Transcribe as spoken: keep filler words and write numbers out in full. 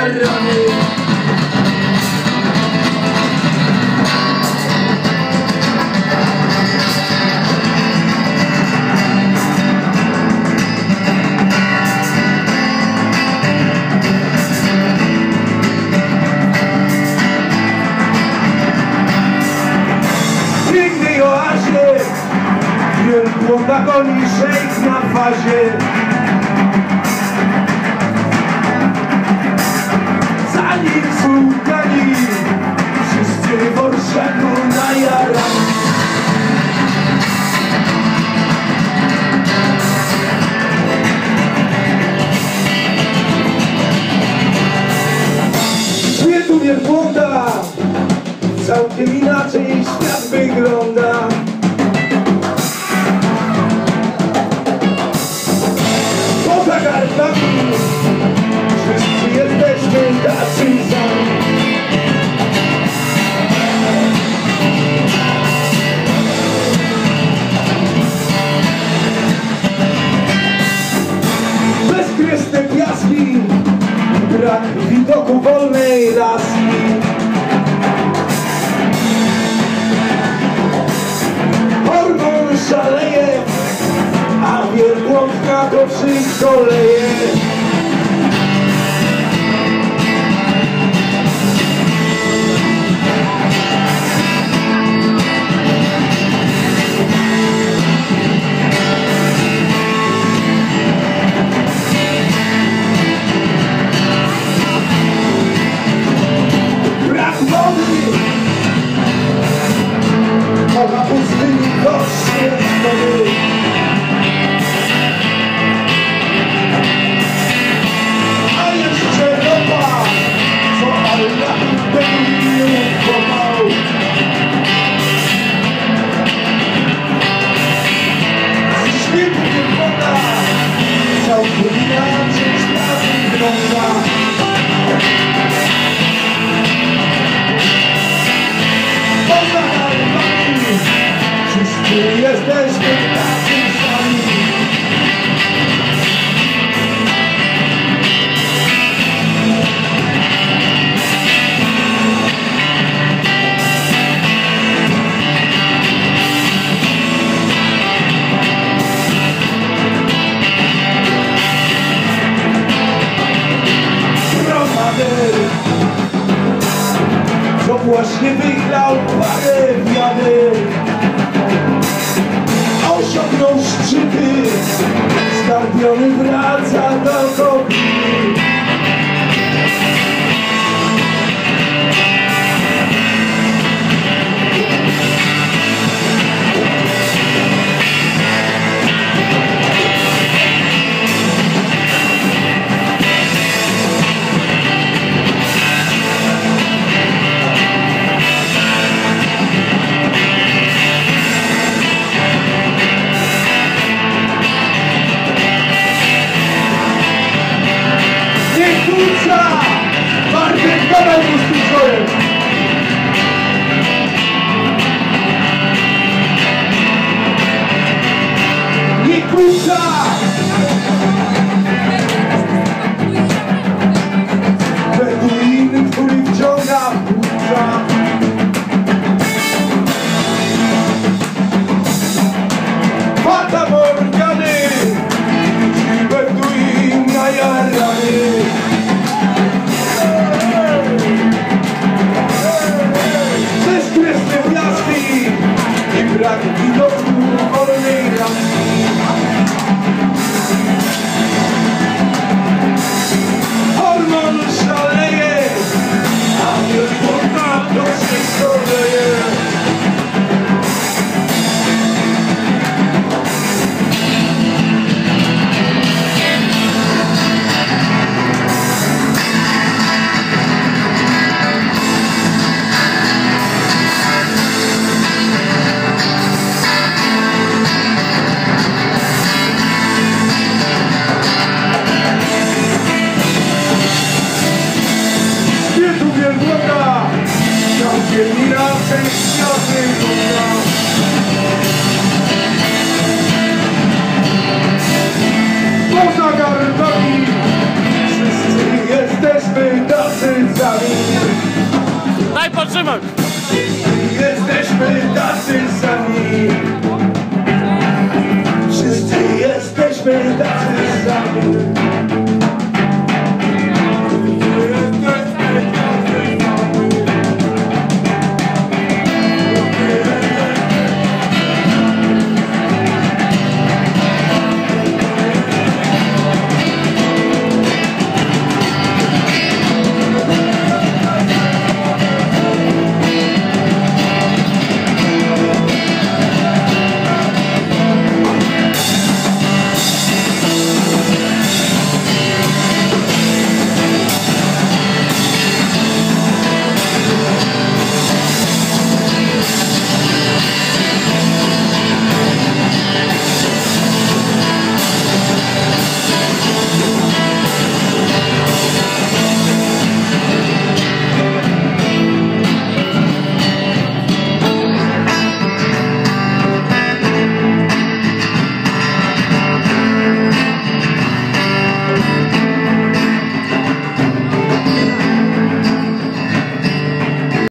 najarany. Wielbłąda goni szejk na fazie. Zanim słuchani, wszyscy w orszaku najarani. W świetu wielbłąda całkiem inaczej świat wygląda. Wszyscy jesteśmy tacy sami. Bezkresne piaski, brak widoku wolnej laski. Hormon szaleje, a wielbłądka to wszystko leje. Brak wody, mowa pustyni kosztuje wody. Wszyscy jesteśmy tacy sami. Co właśnie wychlał parę wiader, osiągnął szczyty, skarbiony wraca do kopii. Bartek, dawaj mu z tym swojem! Nie kurcza! Beduiny, który wciąga kurcza. Fata Morgany, beduin najarany. Bezkresne piaski i brak widoku wolnej laski. Hormon szaleje, a wielbłąda to wszystko leje. trzymaj!